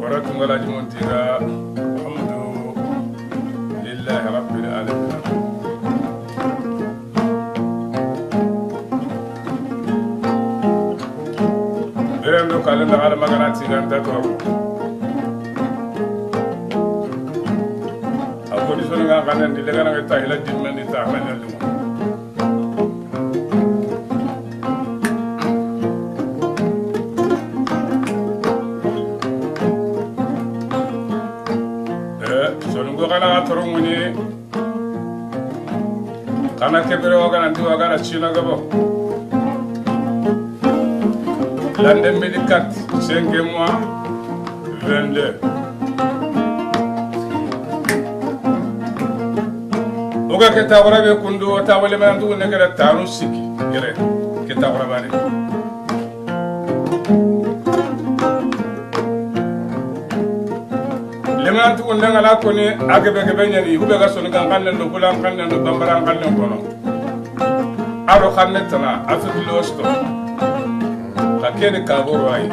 برات ولا جمونتيغا الحمد لله رب العالمين برندو كالنا على مغناتي غانتا تو أقول سونغا غانن دي لغانا تايلا ديمن دي تاخنا لي kana toronguni kana kebere wagana ndi wagana china gabo lande medicat 5 mois 22 oga keta warabe kundu tawale mandu negara taru siki gere keta warabane lemantu undanga la koni agebe nyani hube ga sonu kan kanne do bulan kanne do bambaran kanne kono aro kanne tana afi losto hakene ka boro ay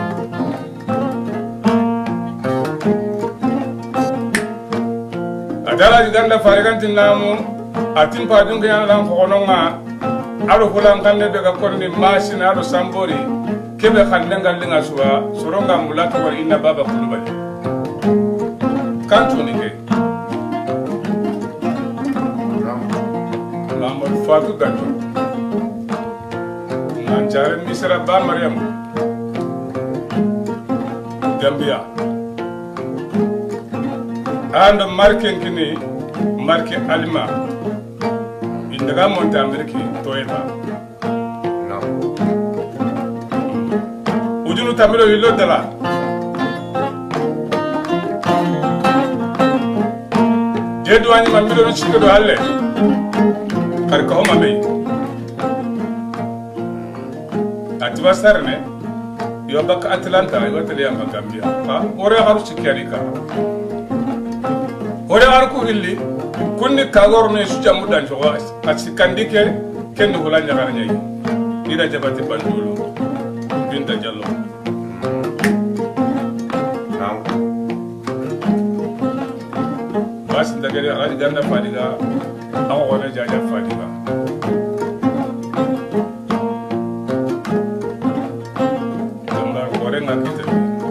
adala diganda fariganti namu atin pa dunga yana lan kono nga aro bulan kanne be ga konni machine aro sambori kebe kanne ngalinga suwa soronga mulata war inna baba kulubali kanto ni ke Mamadou Fatou Ganto Nanjare Misra Ba Mariam Gambia and marken kini marke alima indaga monta Ameriki toyeta ujunu tamilo yilo dala jedwani mamilo chike do halle karka homa be atwa sarne yo bak Atlanta yo tele am Gambia ha ore haru chikari ka ore haru ko hilli kunni kagor ne su jamu dan jowa asikandike kenno hola nyagar nyai ida jabati bandulu binta jallo sinta gari ala ganda fadiga awa wona jaja fadiga damba kore ngakite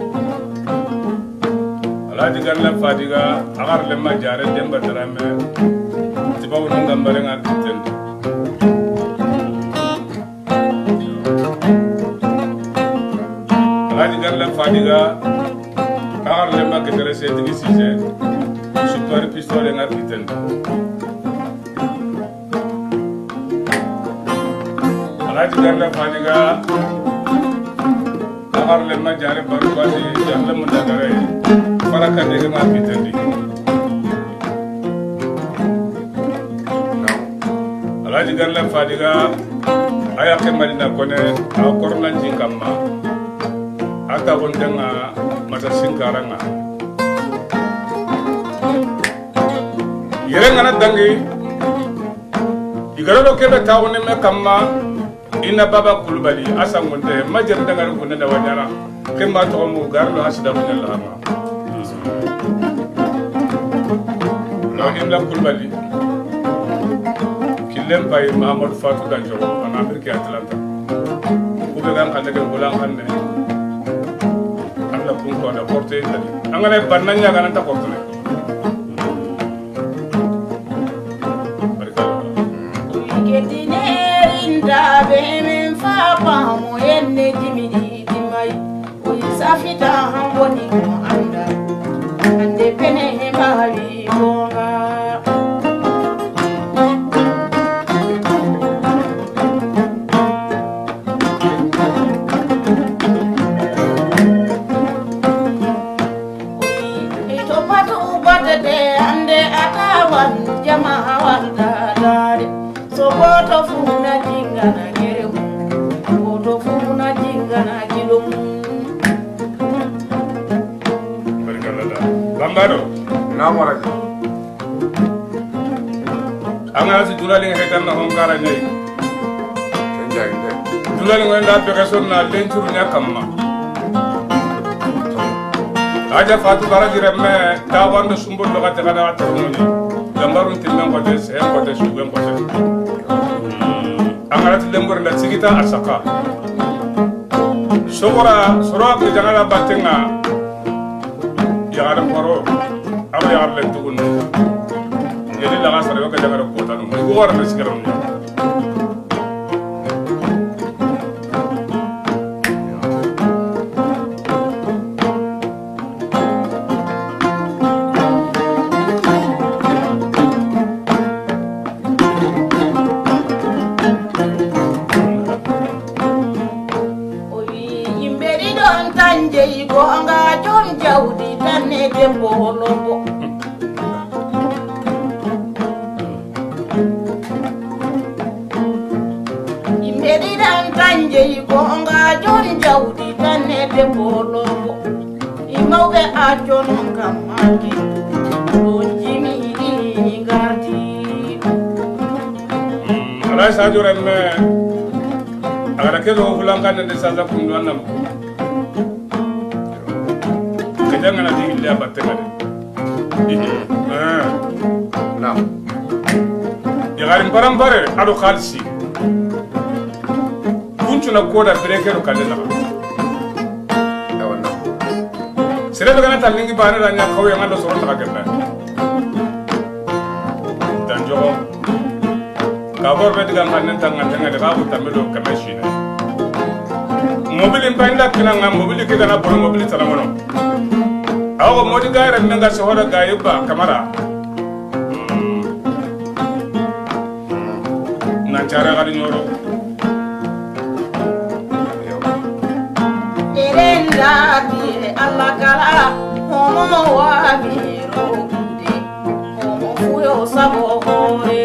ala ganda fadiga agar lemma jare demba drame tibawu ngambare ngakite ala ganda fadiga agar lemma kitere se digi sise super pistole ngakiten alaji garla faniga agar lemma jare baru basi jalla mundagare faraka de ngakiten di alaji garla faniga aya ke marina kone a korna jinkamma ata gondenga mata sinkaranga yerengana dangi igaro kebe tawone me kamma inna baba kulubali asangunde majer dangar kunna da wanyara kemba to mu garlo hasida bunna lama no inna kulubali killen bay Mamadou Fatou Ganto en Amerique Atlanta ube gan kan daga bulan hanne alla pun ko da porte tali angale bananya gan ta porte Dabe fa pamu enne dimidi dimai uisafita hamboni anda ande pene mali bonga ito patu badade ande atawan jama'a walda dare so boto funa jingana geremu boto funa jingana gilum barkalada bambaro namara anga si julali hetan na honkara nyai kenjande julali ngenda peka sonna lenturu nya kamma aja fatu baraji remme ta wanda sumbul lo kata kana atarmoni lambarun timmen ko des en ko des sugen ko des amarat lembor la sigita asaka sogora soro ko jangala batenga ya adam paro aro ya le tugun yeli la gasare ko jangala ko tanu ko wara na sigaram Sadio remme agara kelo fulanga de saza kundu anam kajanga na di ile abatenga de na yagarin parampare ado khalsi kunchu na koda breaker kalena awana sire daga na talingi bana ranya khawe ngalo soro taka kenda danjo kabor beti kan kanen tangan tangan de kabu tamelo kamashina mobile impanda kinanga mobile kidana bolo mobile talamono awo modi gaira menga sohora gaiba kamera na cara kali nyoro erenda di alla kala homo wa biro de homo fuyo sabo hore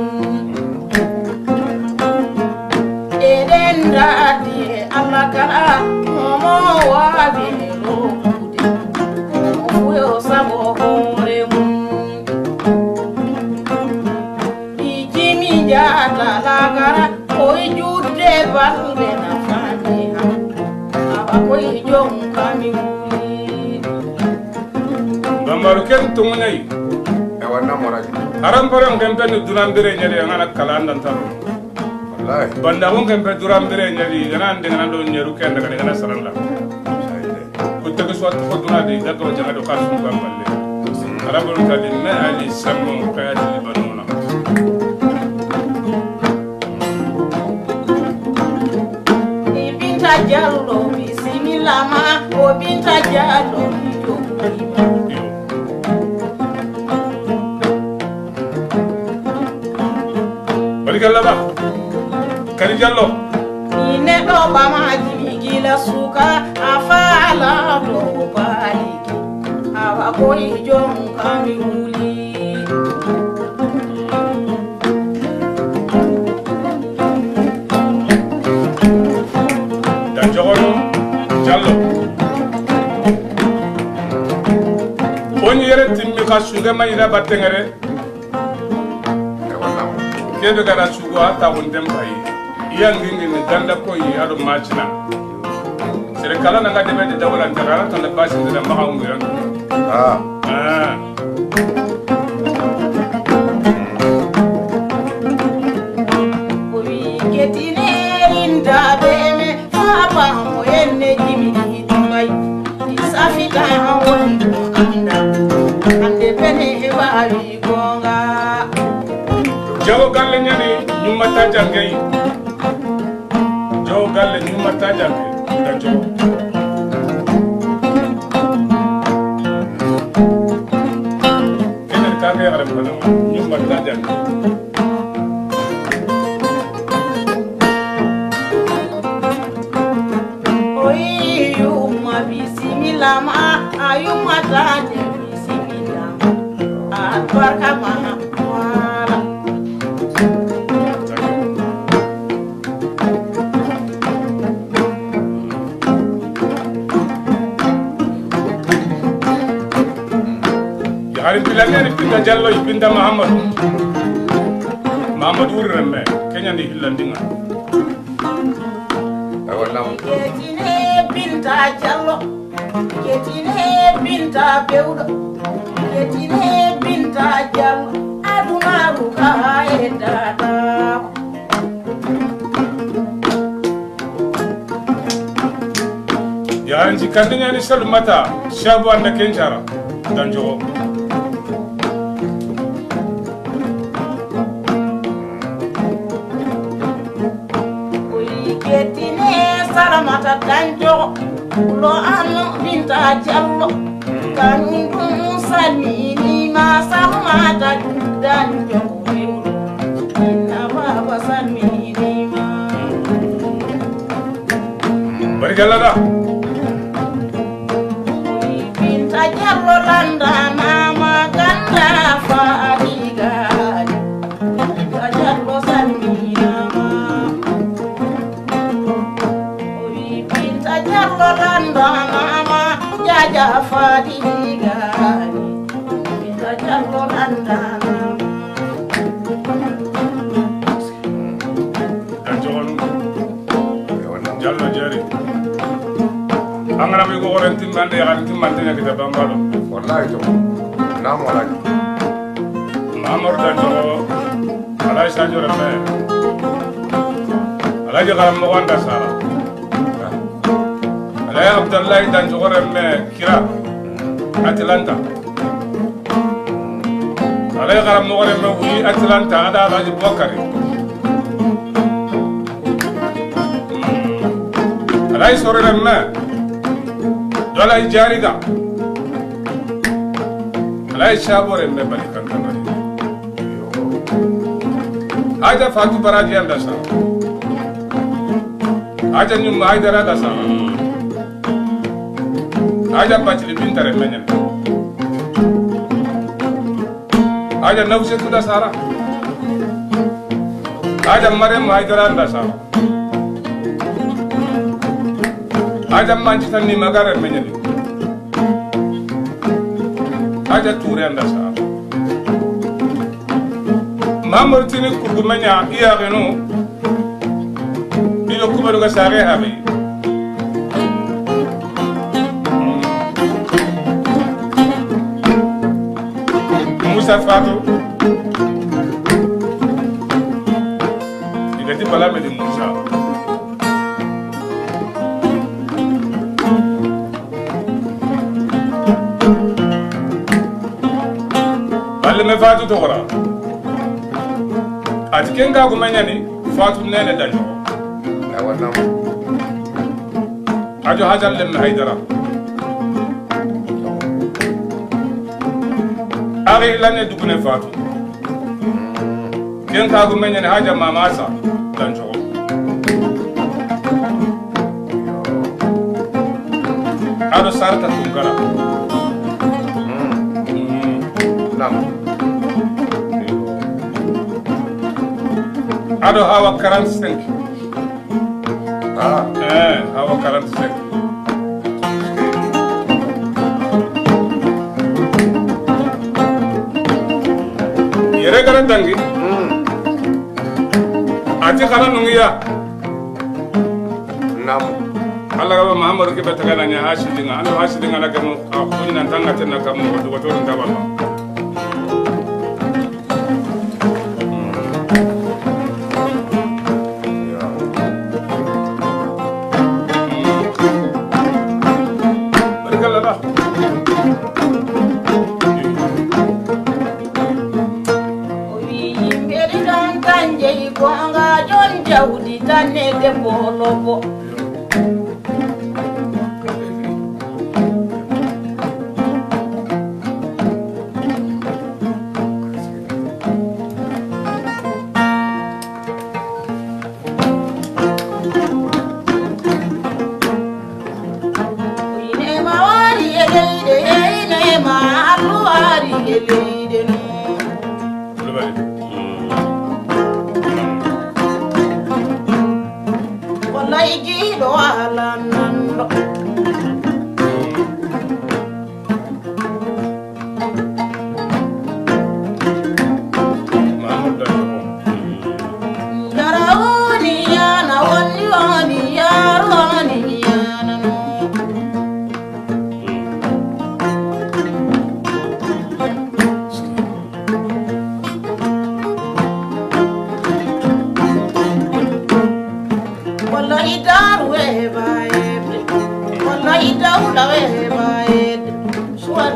Dadi amakara momo wa biro kude momo sabo hore ijimi jata lagara koi jude balde na faniha aba koi jom kami kuli bambaru ken tungunai ewana moraji aram param kempen dunambere nyere ngana kalandan taro banda won kan peduram bere nyali ganan de ganan do nyeru ken daga ngana saranda ko tege so ko duna de da ko jaga do ka sun kan balle arabul kadim ma ali samu kayat libanona ibinta jallo bismillah o binta jallo barikalla ba Kali Jallo ine do bama jigila suka afala do baliki awa ko jom kamuli dan jogono Jallo on yere timmi ka suga mayina battengere kebe gara suga ta wondem bayi yang ingin ganda koi ado machina sere kala na ngade be dawala ndara tan ba sin da ma hawu yan owi ketine inda beme papa mo enne jimi tumai isafika wondo anda ande bene bari gonga jago galle nyani nyumma ta jangay galle nyuma tajange dajo kene kage aram bana nyuma tajange oi yuma bismillah ma ayuma taje bismillah barka ma wala Arin bilangani pinda Jallo ibinda Muhammad urremme Kenya ni hillandinga awala ketine binta Jallo Ketine binta bewdo, ketine binta jam, aduna ruka edada. Ya anji kandinya ni sel mata shabu anda kenjara dan jogo. Ketine salamata danjo lo anu binta jallo kanum sanini ma salamata danjo inna baba sanini ma Barigala da binta jallo landa mama ganda fadiga binta jallo sanini Landa mama jaja fadiga binta jallo landa jallo jari angana mi go orentin mande ya tin mande ne kita bambalo wallahi to na moraji mamor dan jogo alai sajo reme alai garam mo wanda sara alai abdallah dan jogo reme kira atlanta alai garam mo reme wi atlanta ada alai bokari alai sore reme dola jariga alai shabore me balikan kanari aja fatu baraji anda sa aja nyum aidara da sa aja pachli bintare menyen aja nafse tu da sara aja mare aidara anda sa aja manchi tanni magare menyen aja ture anda sa mamor tini kurgumanya iya genu ilo kubaru ga sare habi Musa Fatu igati bala me di Musa balle me Fatu to gora ati kenga gumanya ni Fatu nene danjo na wannan ajo hajan lem haidara ari lane dukune Fatu kenga gumanya ni haja mamasa danjo ado sarta tungara nam ado hawa 45 hawa 45 yere gara dangi ati kana nungiya nam Allah gaba Muhammadu ke bata kana nya hashidinga ando hashidinga na gamu a kunna tanga tana kamu wato wato ndaba Jawdi tane de bolobo ine mawari eleide ine ma alwari eleide no wallahi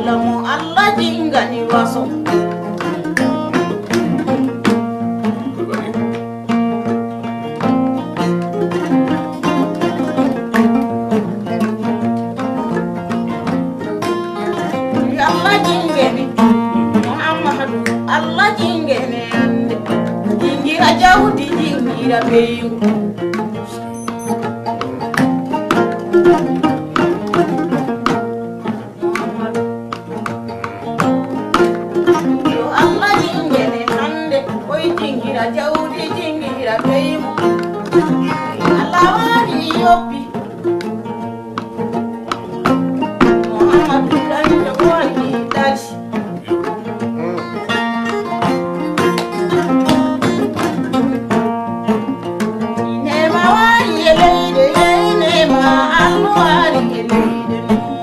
mo Allah jingani waso Kulbali. Allah jingene Muhammadu Allah jingene ande jingira jawdi jingira beyu Yo Allah jingene ande oy jingira jawdi jingira beyu Allah wari yopi Muhammadu dan jawdi dashi Nema wari eleide nema Allah wari eleide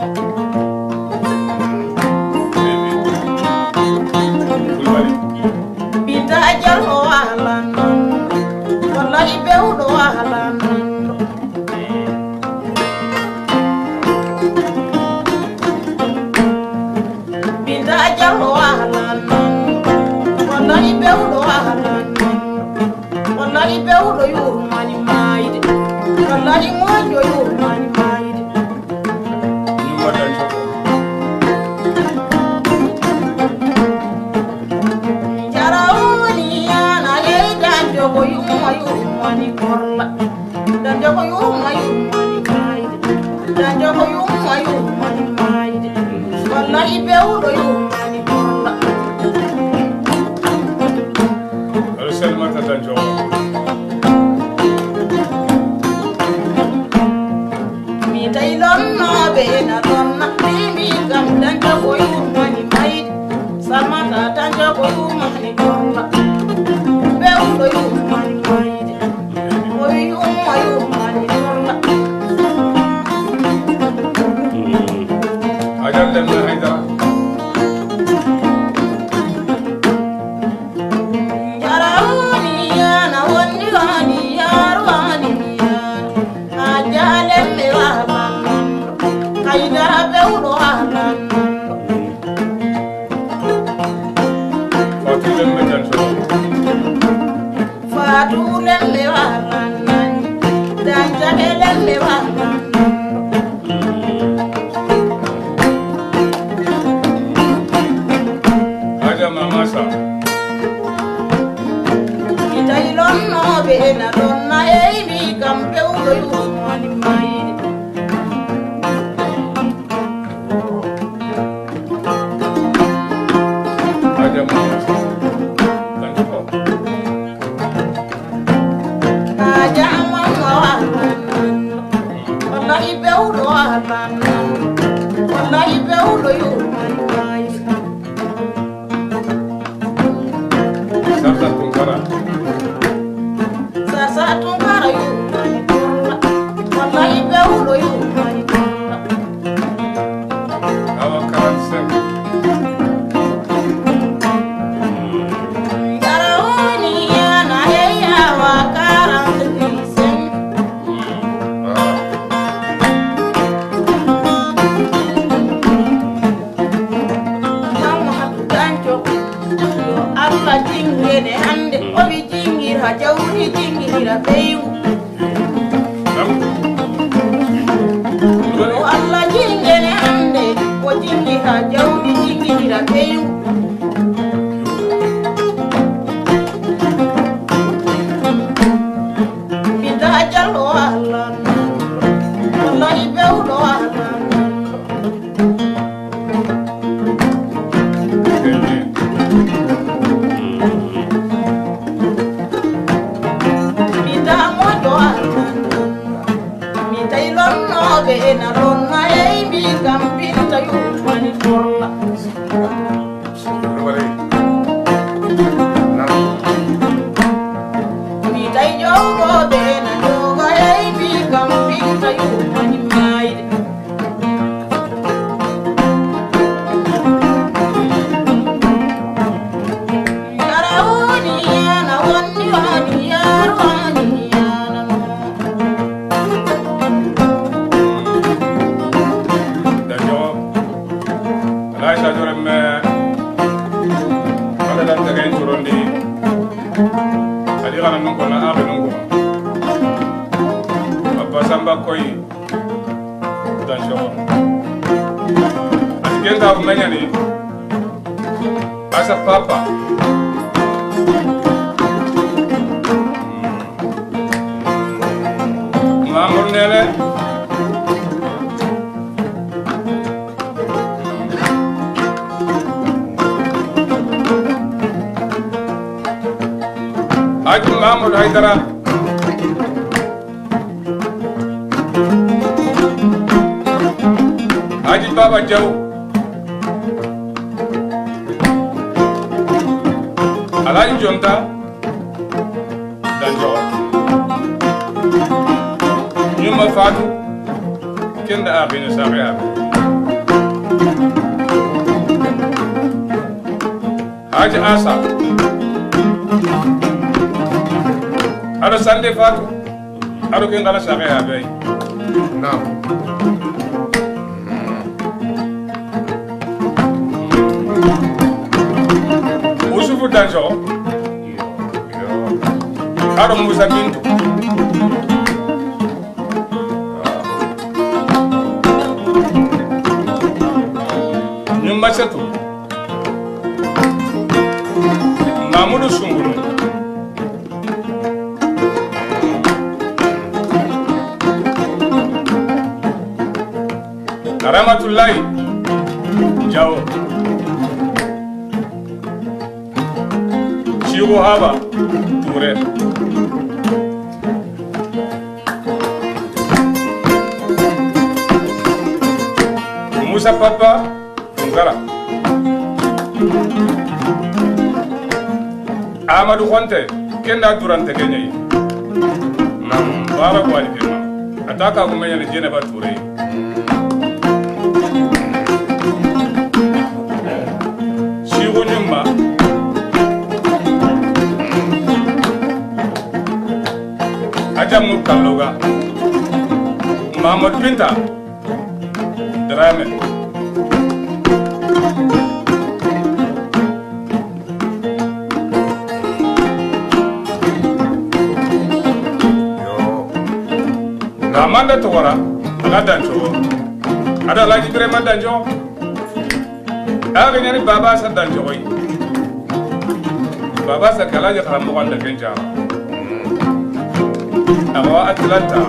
Kulbali. Bita jalo ahalan wallahi bewdo ahalan Bita jalo ahalan wallahi bewdo ahalan wallahi bewdo yurmani maide wallahi mojo yurmani maide Nyuma dan Joko. Jaraoni yana leida jogo yurmani korla dan jogo yurmani maide dan jogo yurmani maide wallahi bewdo yurmani korla Aɗo selmata dan Joko. mi tay lonno be na lonna mi gam dan jogo yurmani maide samata dan jogo yurmani korla bewdo yurmani maide oy yurmani korla Ajal dan Haidara. Jaraoni yana wonni wani yarwani yana ajale me wahalan kaidara bewdo wahalan Fatu dan dan Joko. fatu lemme wahalan dan jage lemme wahalan Aja Mamasa. Itai lonno be na donna e mi kam bewdo yurmani maide Aja Mamasa. Dan Joko. ajama wahalan wallahi bewdo wahalan wallahi bewdo yurmani maide Sarta Tungkara. Sasa tungara yurmani korla wallahi bewdo yurmani korla Awa Karan Sen. Jaraoni yana heya wa karang disen Muhammadu danjo yo Allah jingene hande obi jingira jawdi jingira beyu Nam. yo Allah jingene hande o jingira jawdi jingira beyu bita jalo Allah wallahi bewdo Allah Bita mojo Allah bita ilonno be na lonna e bi kam bita yurmani korla Kulbali. Nam. bita jogo be na jogo e bi kam bita yurmani maide Jaraoni yana wonni wani yarwani yana Dan Joko. Alaisa Sadio me ala dan tagay turondi ali kana non ko na abe non ko papa samba koy dan jowo ati genga ko menyani asa papa Mamour Nele Haji Mahmoud Haidara Haji Baba Jaw Alhaji Jonta Danjo Nyuma Fatou Kenda Abine Sari Abe Haji Asa Ado Sande Fatou Ado Kenda Sari Abe Naam. Usufu Danjo Ado Musa Bintu Nyumbasetu Mamudu Sungunu Ramatullahi Jawo Chigo Haba Ture Musa Papa Tungara Amadou Konte Kenda Durante Kenyai Nam Bara Kwali Kema Ataka kumenya ni Jeneba Ture Chigo Nyumba Ajamu Kaloga Mahmoud Pinta Drame Amanda Togora Aga Danjo Ada Laji Grema Danjo Aga Nyani Baba Sa Danjo Baba Sa Kalaja Karamu Wanda Kenja Awa Atlanta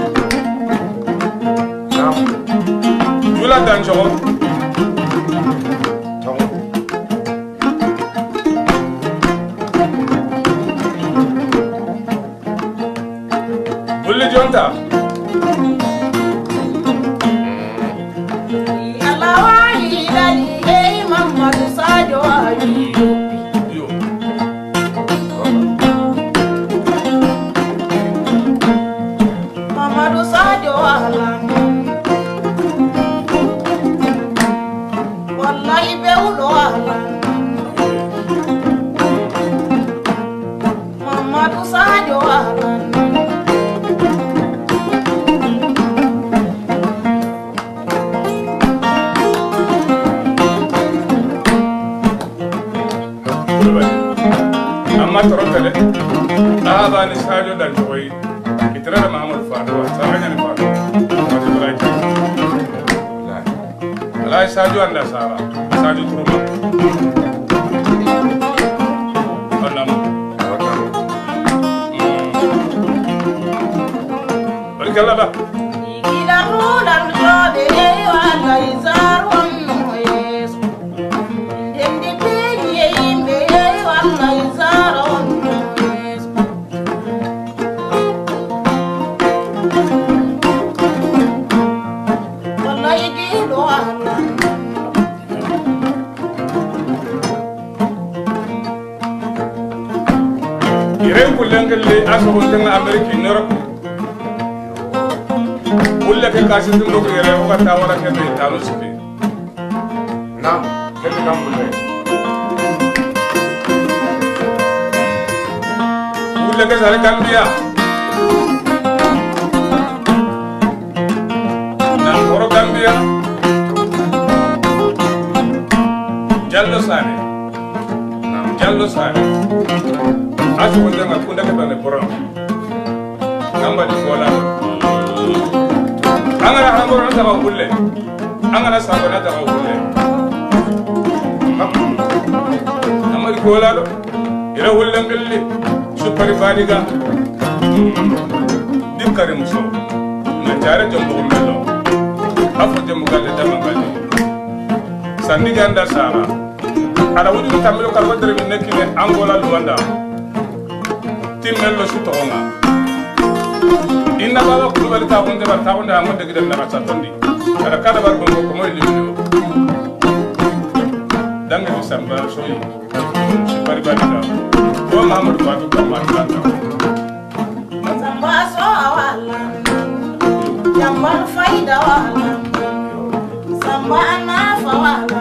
Jula Danjo Bulli Jonta Torotele aba ni Sadio Danjoy kitara Mahamadou Fatou saranya ni Fatou wallahi Sadio anda sara Sadio Turuma onam barkalla ba Ila rolan jode wala izarwan noyes Ndemdi penye imbe wala izarwan noyes Wala igilo wala Irem kulengele aso hotenga America Europe Ulle ke kasi tumbo ko yere ko ta wala ke ta no sipi Na, kete kambulle. Ulle ke sare Gambia na koro Gambia Jallo Sane. Jallo Sane. Asu ko nga kunda ke bane borom. Ngamba di kola. Angara hangoro na tawa bulle. Angara sabo na tawa bulle. Amari kola do. Ira wulle ngelli. Supari baliga. Dim kare muso. Na jare jombo melo. Afu jombo galle damangali. Sandi ganda sara. Ada wudu tamilo kalwadre min nekine Angola Luanda. Timmello su togonga. Inna baba kulubali ta gonde bar ta gonde amonde gidan na satondi. Kada kada bar gongo ko moy limu. Dangi samba soyi. Bari bari da. Ko Mamadou Fatou Kamara Kanta. Samba so awala. Jambar faida wala. Samba ana fawala.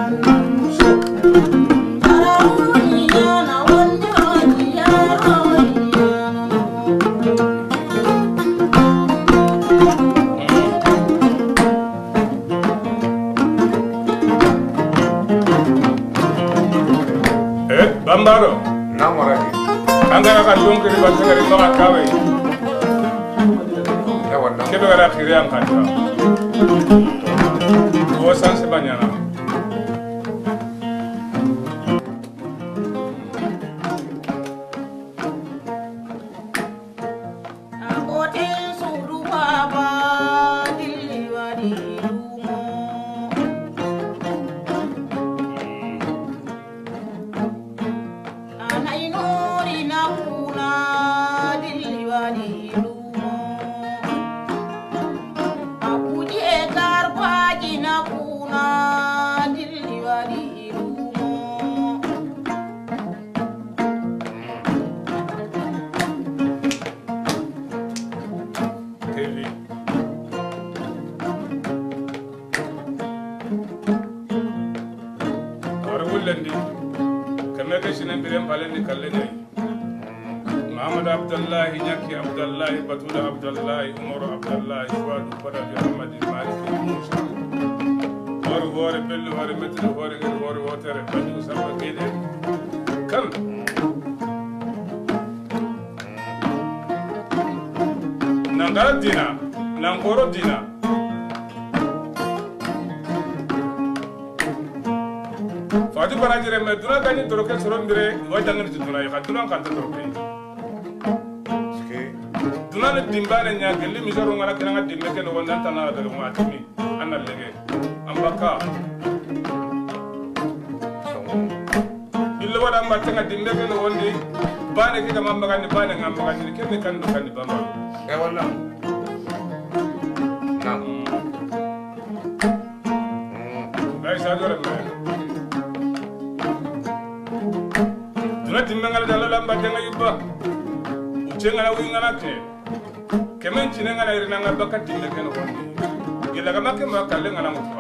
Bambaro. Namoraki. Angara ka donke di basengari maka kawe. Ya wanda. Kebe gara khiri ang kanta. Ko sanse banyana. Muhammad Abdullah, Nyaki Abdullah, Batula Abdullah, Umar Abdullah, Fuad Faraj Ahmad Malik Musa. War Bellu war Metro war water Banu Samba Gede. Kan Nangara Dina, Nangoro Dina. Fatu Parajire Meduna Gani Toroke Sorondre, Wajangan Tunai, Haturan Kanta Toroke. Dunale dimbane nya gelli mi jaro ngala kenanga dimme ken wonnan tana daga mo atimi anal lege ambaka illo wada mbatte nga dimme ken wondi bane ki gam ambaka ni bane ngam ambaka ni ken kan do kan di bamba E wala. Nam. ay sa dore me duna dimme ngala dalla mbatte nga yubba ucenga wi ngala ke kemen cine ngana irina nga bakati le ken wondi gila ga makke ma kalle ngana mutfa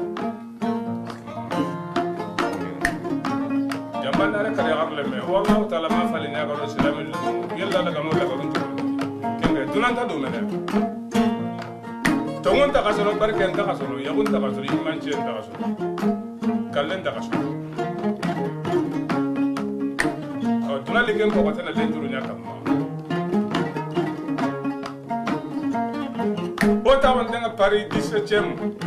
jamban dare kare garle me wallahu taala ma fali nya ga islam yalla la ga mo la ga runtu kenge dunanta do mena tongon ta kasono barke ta kasono yagun ta kasono iman cien ta kasono kallen ta kasono ko dunali ken ko tana lenduru nya kam Otawan denga Paris 17e.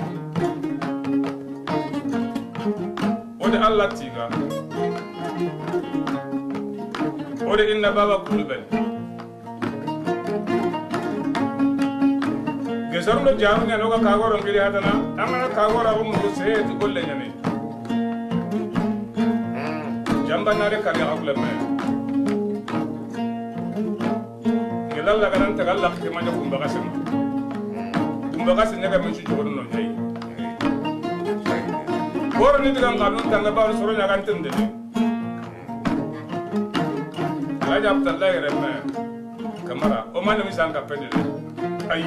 Ode Allah tiga. Ode inna baba kulbani. Gesaruno jamu nya noga kagoro ngiri hatana. Amana kagoro abu mu seyet golle nyane. Jamba nare kali akule me. Gelalla ganan tagalla khimanya kumbaga sema. Kumbaga senyaga menchu jogoro no nyai. Boro ni diga ngalun tanga ba soro nyaga ntende. Raja Abdullah Remme Kamara o man mi sanga pendele. Ayi.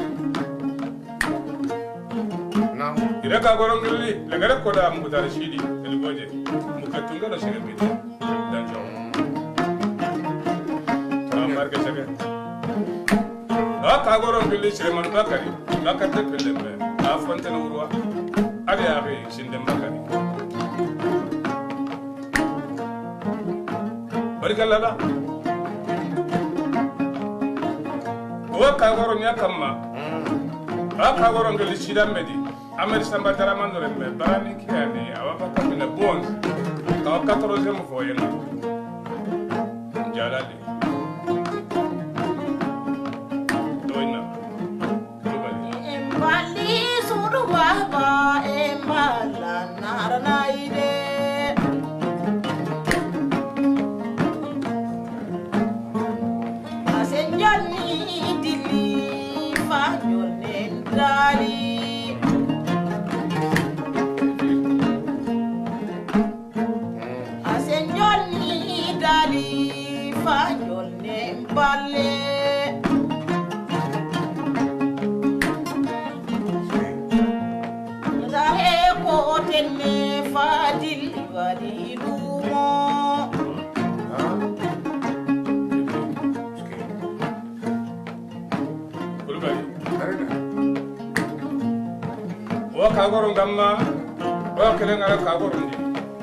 Nam. Ira ka goro ngili legara ko da mu dar shidi el goje. Mu katunga do sire bi. Dan jo. Marke sege. Ka goro ngili sire man bakari. Bakate pelle me. A fonte no urwa. Ade abi sinde bakari. barikalla wa kagoro nya kamma kagoro ngeli shida medi ameri samba taraman dore me barani kiani awaka kamina bond ka 14e foyena jalali doina embali suru baba embala naranaide asenjani dili fanyonen dali Fanyolne mbale Zahe kotene fadil wadilumo wa kagoro ngamma wa kelengara kagoro ndi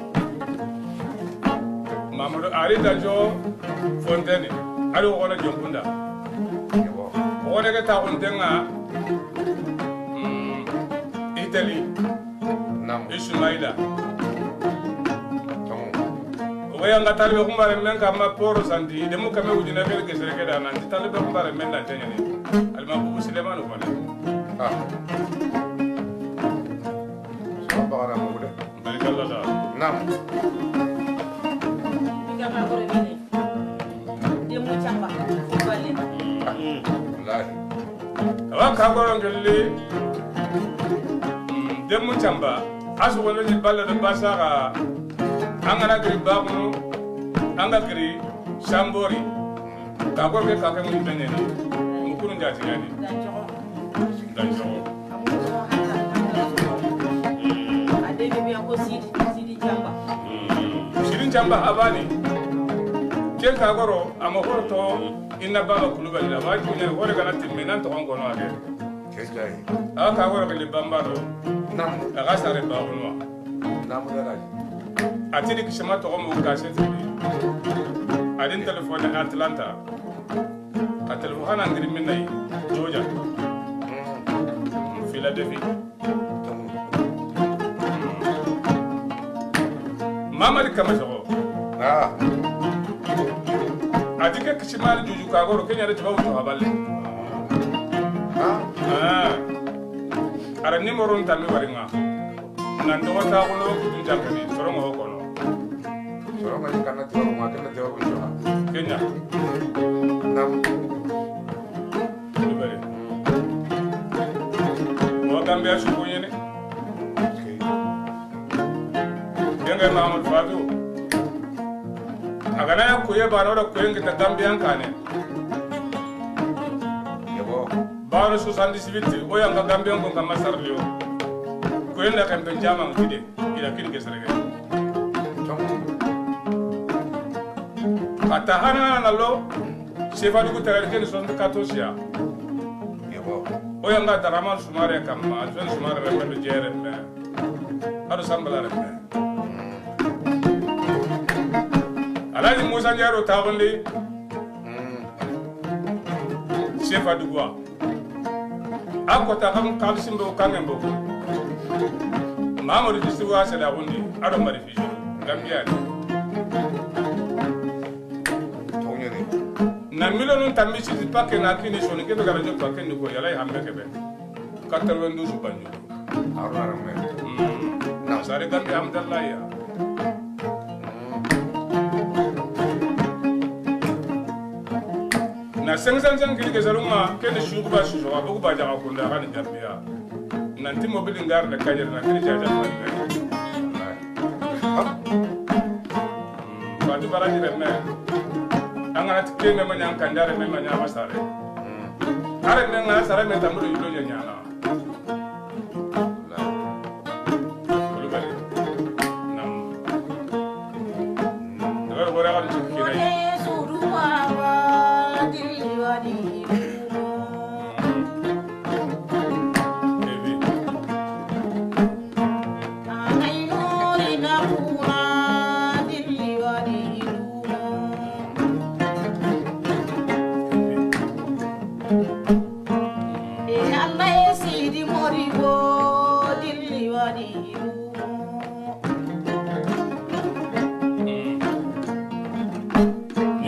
Mamadou ari dajo fontaine ari wona jonkunda wona ke ta ontenga Italy nam Ismaila waya ngatalbe kumbare men kama poro sandi de mu kame wujina ke gesere ke dana talbe kumbare men na tanyani alma bu Suleiman wona so bagara mo de barikallah nam Awa kagoro ngeli demu chamba asu wala ni balla de basara angana gri bagunu anga gri sambori kagoro ke kakam ni tanyani mukuru njati yani danjo adege mi ko sidi chamba sirin chamba abani ke kagoro amahorto inna baba kulubali la waju ne hore kana timme nan to ngono ade kesai kagoro ke bambaro nam aga sare bawunwa nam dara atini kishama to mo kasete adin telefone Atlanta a telefone ngiri minai Georgia Philadelphia mamari kama jago adike kishimali juju kagoro kenya de tawu to haballe ara nimero ntami waringa nando wata kono kudun jankani sorongo hokono sorongo kana to ma kana to ko joha kenya nam libere mo gambia su ko yene denga Mamadou Fatou agana ya kuye bano da kuyen kita gambian kane yebo bano 78 o yang gambian ko ngama sarliyo kuyen da kan ben jama ngide ila kidi ke serege atahana na lo sefa du tagal ken son ka tosia yebo o yang da ramal sumare kamma azon sumare rembe jere me ado sambala rembe Alaji Musa Njaro tagonde Chefa Dugwa Akota kam kalsimbo kangembo Mamadou Disiwa sala gondi ado mari fijo Gambia tonyere na milonu tambi ci pakke na kini soni kebe gara jot pakke ni ko yala hambe kebe 92 banjo arara me na sare Gambia amdallah ya na 500 kili ke zaruma ke de shugu ba shugo ba bugu ba jaga ko nda kan Gambia nanti mobil ngar da kajer na kini jaja ma ni ba du baraji de me angana tike me manya kandare me manya masare are me ngana sare me tamuru yulo nyana bulu bari nam dabar bora kan cikki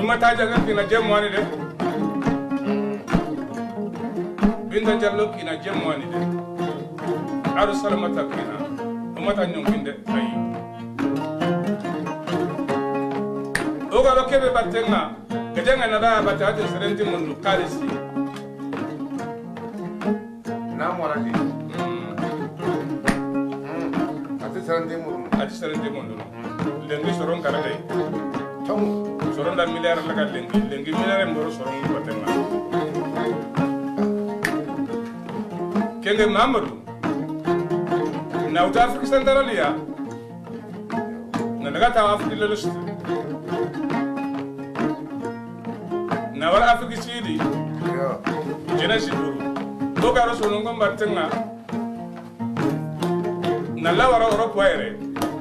mata jaga kina jemwani de binta jallo kina jemwani de adu salamata kina mata nyonginde ayi oga lo kebe batenga kejenga nada batati serenti mundu kalisi na morati ati serenti mundu lengi soron karagai tomu soron da miliar laga lengi miliar mboro soron batenga kenge Mamadou na uta Afrika Centralia na daga ta Afrika lelosti na wala Afrika Sidi yo jena siduru to garo sonon gom batenga na la wara Europe waire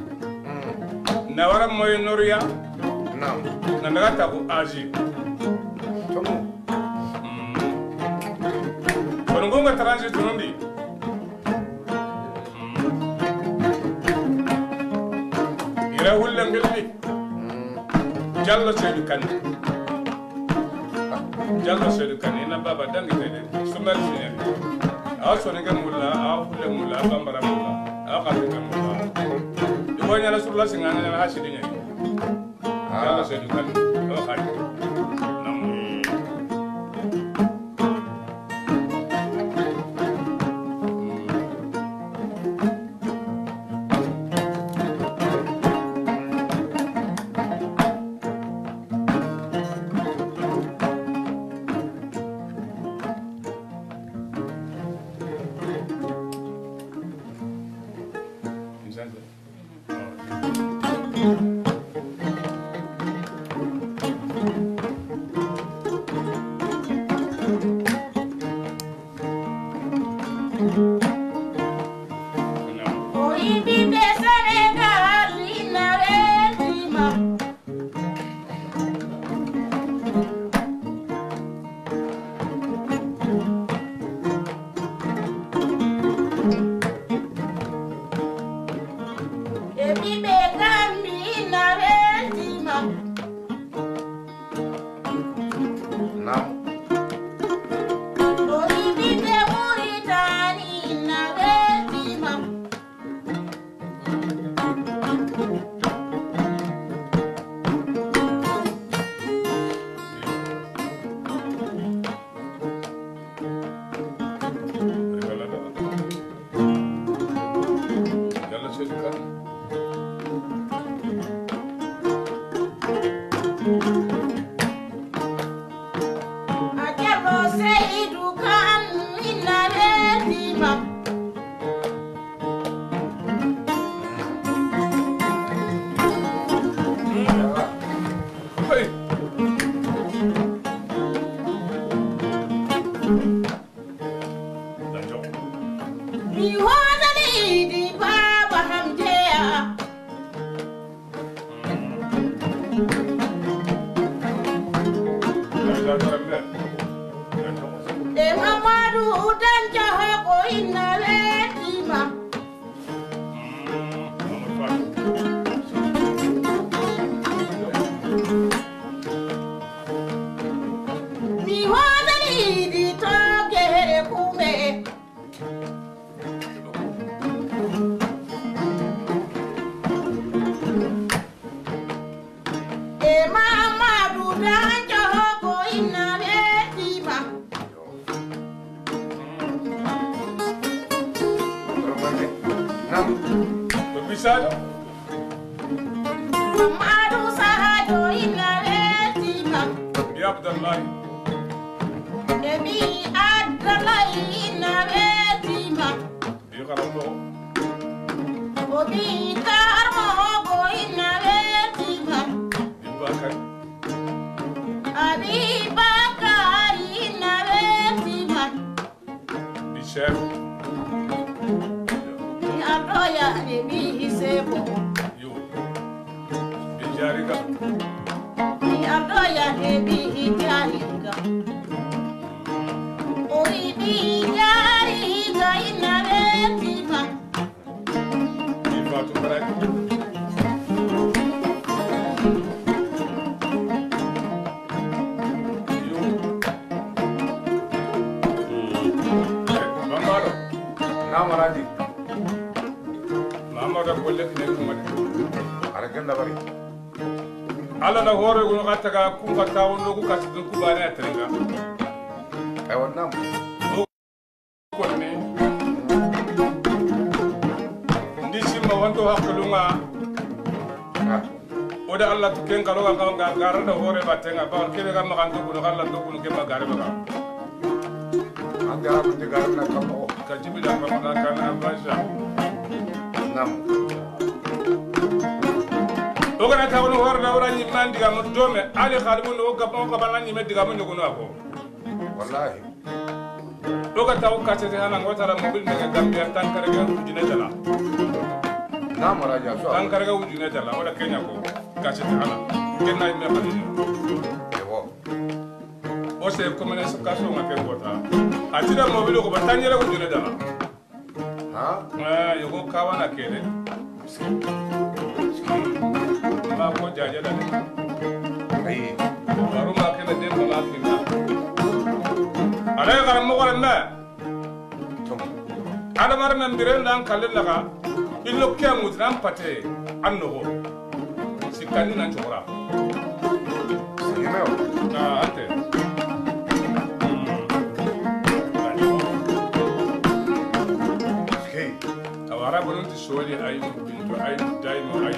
na wara Moyen-Orient nam na daga ta ko Asie tomu sonon gom transit nondi ira hulle ngelbi jallo sedu kan jallo sedu kan ina baba dangi tede sumal sine aw soninga mulla aw hulle mulla bambara mulla aw qadinga mulla ibonya rasulullah singana na hasidinya jallo sedu kan aw khadi kenda bari ala na hore go ngata ga ku fata wono ku kasidun ku bane atrenga ay wonnam ko ne ndisi ma wanto hakulunga oda Allah to ken kalo ga gara da hore batenga ba kebe ga makanto ko Allah to ko ke magare ba anda ko diga na kamo ka jibida ba ma kana basha nam ogana ta wono hore da wora ni man diga mo dome ali khalibu no ga ba bana ni me diga mo nyugo no ako wallahi oga ta ko kace hana ngota la mobil ne ga gambia tan kare ga ujine tala nam raja so tan kare ga ujine tala wala kenya ko kace hana kenna me khali ewo o se ko mena so kaso ngate ngota atira mobil ko batanyere ujine tala ha yogo kawana kele ma ko jaja da ay baru ma kele den ko la kinna ala ga mo wala na tom ada mar men dire ndan kalle laga illo ke mutran pate anno sikani nan chora yemeo ante okay awara bonon ti soli ay bintu ay daymo ay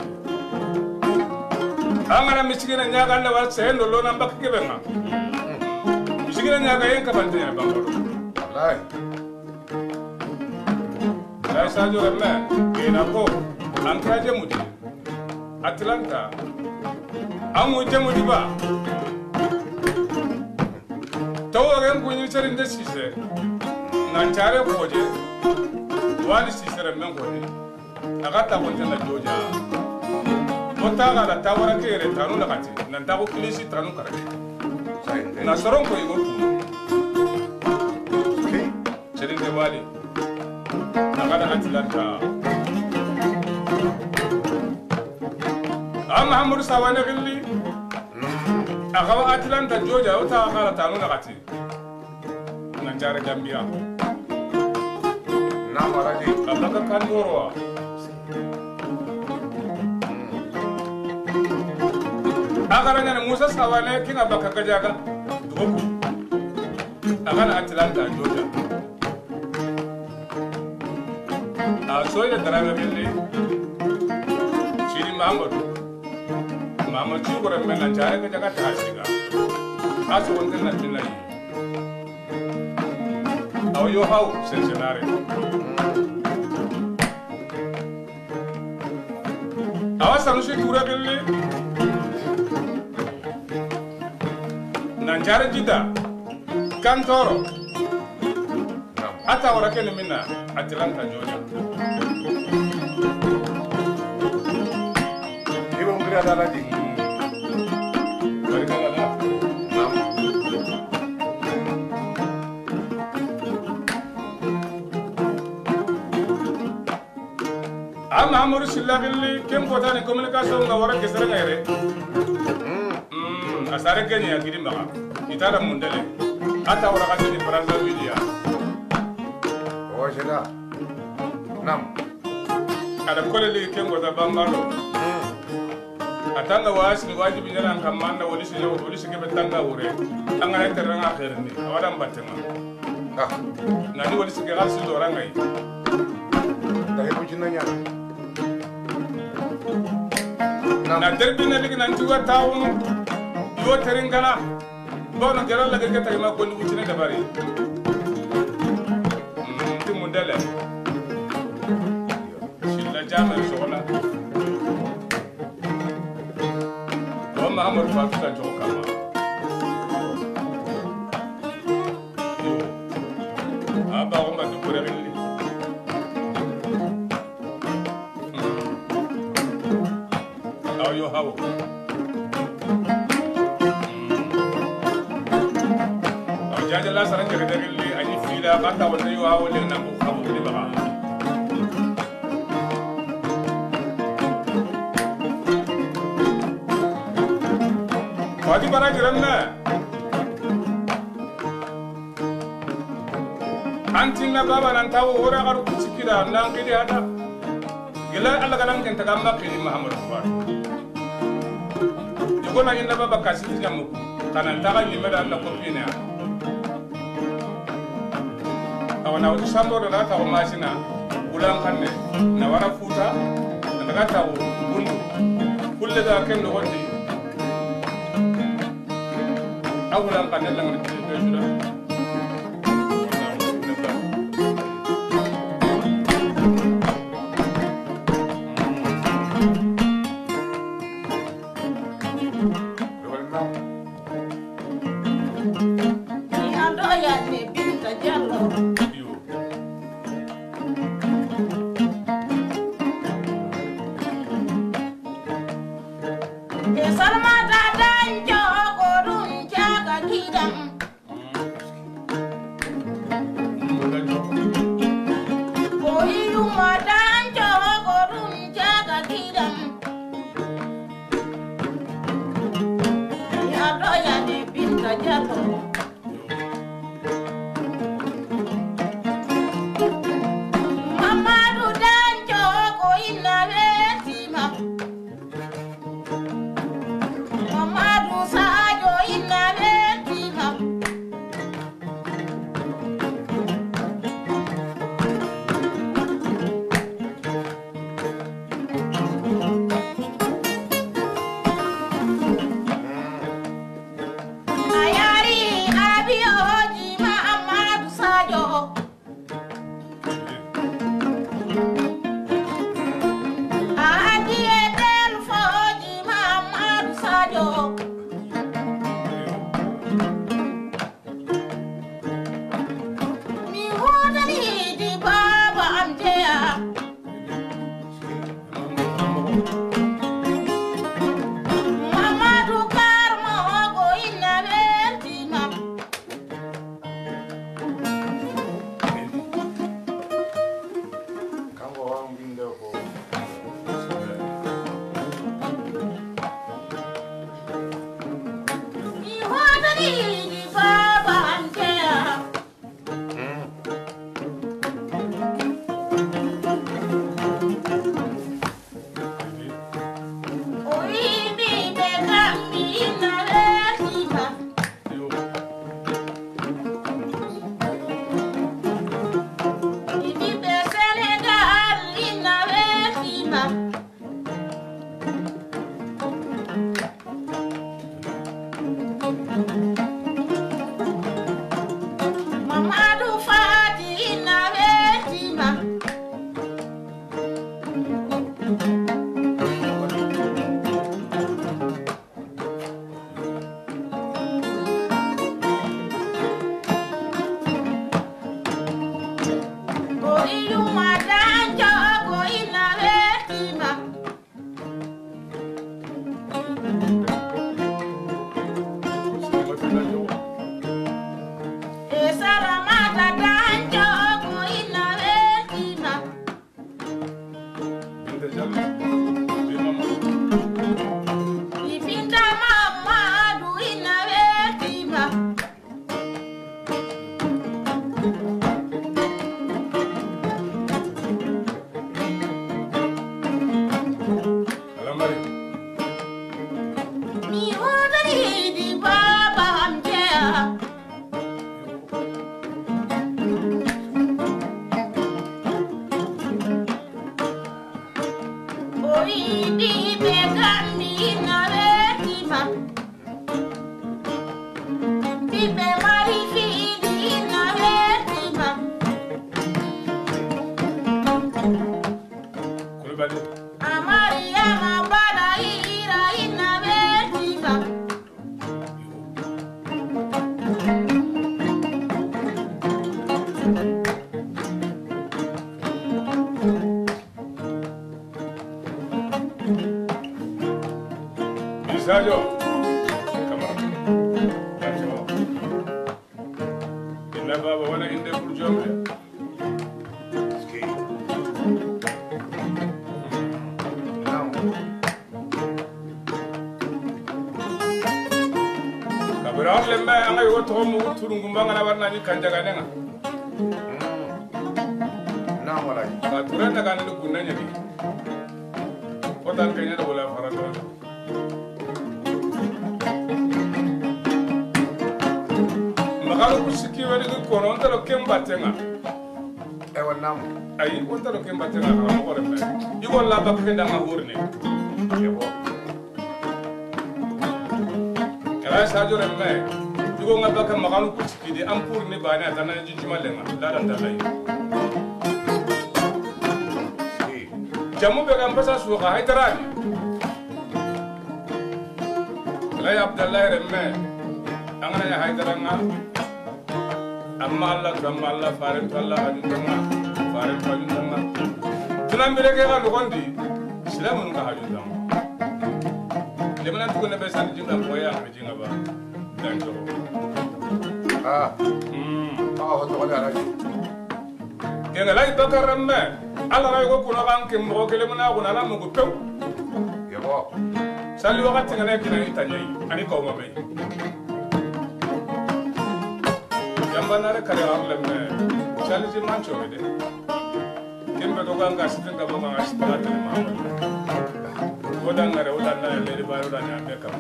angana misigina nyaga na wal sendo lo na mbak kebe nga misigina nyaga yen ka bante ya bangoro wallahi ay sajo remme ina ko ankraje mudi Atlanta amu jamudi ba tawaren kunyi charin da sise nan tare koje wani sise men koje agata wonta na joja wonta ga da tawara kere tanu na kati nan ta ko kilisi tanu kare na soron ko igo okay charin de wali agada Atlanta Muhammadu sawane gilli akawa Atlanta Georgia wata akala tanu na kati nan jare Gambia na maraji abaka kandoro akara nyane Musa sawane kinga baka gajaga dubu akala Atlanta Georgia soya daraga gilli shiri Muhammadu mama chugura mena jare ka jaga tasiga aso wonte na tinai aw yo haw sensenare awa sanusi tura gelle nan jare jida kantoro ata wara kene minna Atlanta Georgia ibo ngira dala di Muhammadu Sillagilli kem kota ni communication nga wara kesere ngere asare kenya gidi maka itala mundele ata wara kasi ni Brazzaville ya o jeda nam ada kole li kem kota bangalo atanga wasi ni wajibi nyala kamanda wolisi ke betanga ure angana teranga khairni awada mbatenga nani wolisi ke gasi do rangai tahe bujinanya na terbina ligi nan tuwa tawunu yo teringana bono jara lagi ke tayma ko ni wucine dabari ti mundale silla jama sola o Muhammad Fatou ka joka ma aba ko ngadu ko rewli yo hawo jaja la saran jere derli ani fila kata wala yo hawo le na ko hawo le ba wadi bara jiranna antinna baba nan tawo ora garu kusikira nan kidi hada gila Allah kalan kan tagamma kidi Muhammad Buhari Tukona inda baba kasiti nyamu kana ntaka nyimera na kopine ya awana uti sambo da ta mashina ulan kanne na wara futa na daga ta bundu kulle da ken do wonni awulan kanne lang ni be jura Sajo, come on. That's all. Inna baba wana inde kurjome. Ski. Now. Kabira lemba anga yo to mu turungumba ngana warna ni kanjaga nenga. Na wala. Ka turenda kan lu gunanya ni. Otan kenya do wala farata. ku sikki wani ku kono on talo kem batenga e wonnam ay on talo kem batenga ha mo gore me yugo la ba ke ndanga hurne yebo kala sa jore me yugo ngaba ka maganu ku sikki di am pour ni bana tan na jijima lenga la dan dalay jamu be gam pasa suqa haytarani lay abdallah remme angana ya haytaranga amma Allah farin Allah hajunga farin hajunga tunan bele ke ga gondi islamun ka hajunga lemana tu ne be san jinga boya be jinga ba dan to ho to wala raji kenga lay bakar remme Allah ray ko kuno kan ke mo ke lemana ko na la mo ko pew yebo sali wakati ngana kina itanyai ani ko ma mai banare kare arlemme challenge mancho mede kimbe to ganga sitinga banga asipala tele mama odangare le baro danya beka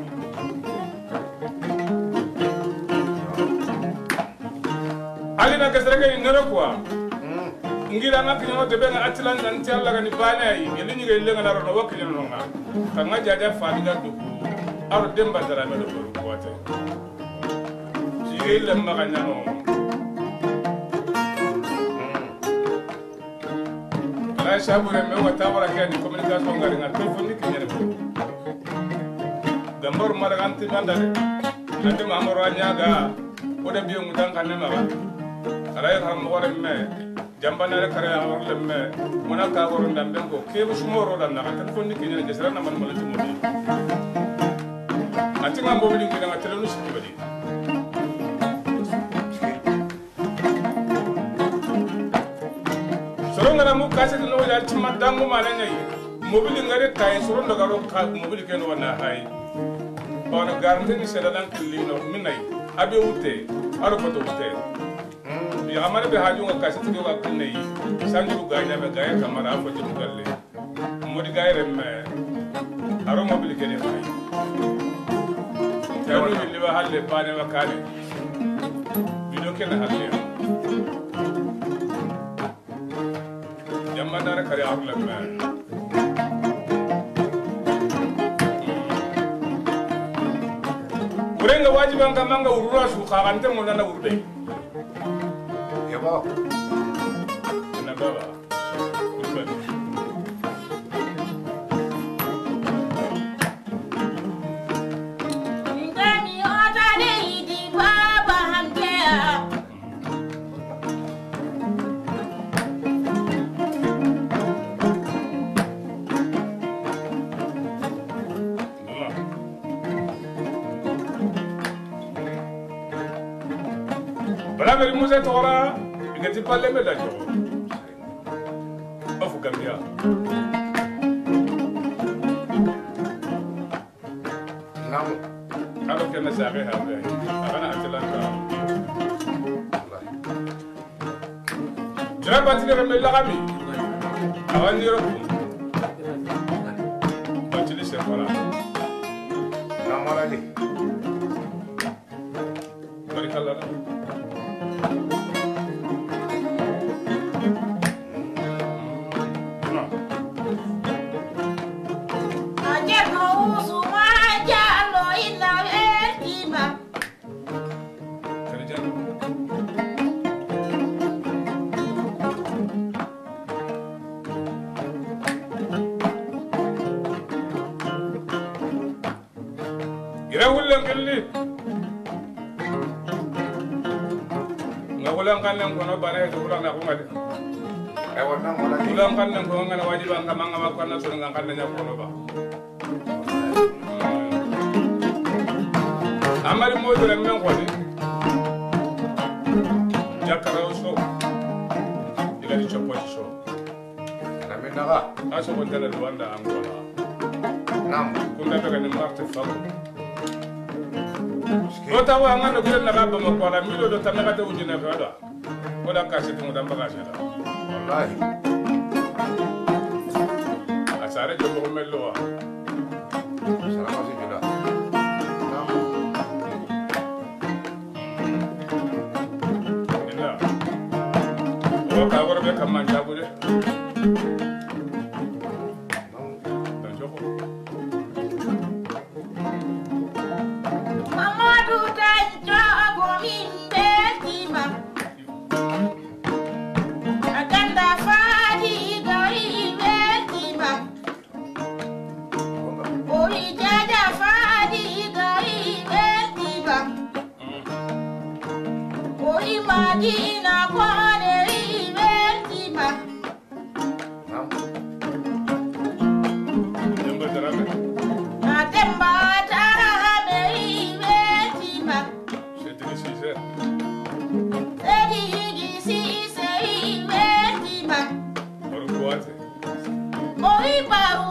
alina kesrege inero kwa ngira na kinyo de benga atilan nan ti alla ga ni bana yi ngi ngi le ngana ro wakki no nga kanga jaja faadiga du aro demba dara me do ko wate jigel lemma ganyano la shabure me wata baraka ni communication ngari na telephone ki nyere ko gambar maraganti bandare ande mamoro anyaga oda biyo mudan kanne ma ala ya ham wore me jambana kare awor me mona ka woro ndambe ko kebe sumoro dan na telephone ki nyere gesra na man mala tumudi ati ngambo bili ngi na telefonu sikibadi ngara mu kase no ya timma dangu mala nyai mobili ngare tay soro ndaga ro ka mobili ken wana hay ona garante ni seda dan kilino minai abe ute aro pato ute ya amare be haju nga kase tigo ga kinai sanju ga nya be ga ya kamara fa jimu galle modi ga remme aro mobili ken hay tawo ni liba halle pane wa kale video ken halle Jamanara kare arla me urenga wajiban kamanga urura su khagante mona na urde yebo na baba ngami otale idi baba hamkea Bari muze tora ngati palle me da jo afu gambia namu alo kena sabe ha be ana atlanta jara batile me lagami awani ro batile se fara namara ni bari kala ulang kan yang kono bana itu ulang aku ngade wonnam wala ni ulang kan yang kono ngana wajib angka manga makana sun ngangkan nya kono ba amari mo do men ko ni jakara so diga di chopo so na menaga aso ko tele duanda angola nam kunna be kan marte fa Ota wa ngana gure na gaba makwara milo do tamaka te ujine kada. Oda kasi tu mudamba kasi da. wallahi Asare jo ko mello wa. salama si jula nam o ka wara be kam man jabu de dan joko Mamadou Tanjo Gominde Tima Aganda Fadi Gari Tima Oi Jaja Fadi Gari Tima Oi Madina Kwane Tima demba darabe Atemba Tarame Tima c'est difficile Edi si sei Tima or quoi Oi Baru